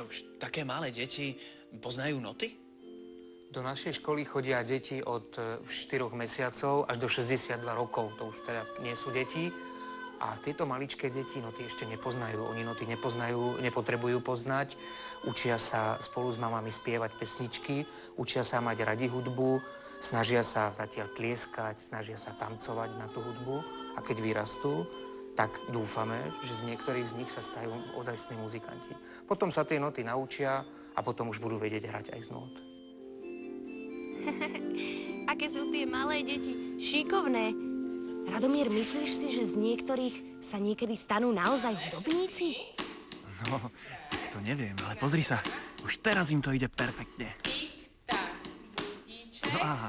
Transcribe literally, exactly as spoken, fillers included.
už také malé deti poznajú noty? Do našej školy chodia deti od štyroch mesiacov až do šesťdesiatdva rokov. To už teda nie sú deti. A tieto maličké deti noty ešte nepoznajú. Oni noty nepoznajú, nepotrebujú poznať. Učia sa spolu s mamami spievať pesničky, učia sa mať radi hudbu, snažia sa zatiaľ tlieskať, snažia sa tancovať na tú hudbu. A keď vyrastú, tak dúfame, že z niektorých z nich sa stajú ozajstní muzikanti. Potom sa tie noty naučia a potom už budú vedieť hrať aj z nót. Aké sú tie malé deti šikovné. Radomír, myslíš si, že z niektorých sa niekedy stanú naozaj hudobníci? No, tak to neviem, ale pozri sa. Už teraz im to ide perfektne. No aha.